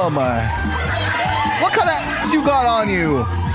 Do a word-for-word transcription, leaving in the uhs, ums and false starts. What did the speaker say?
my. What kind of you got on you?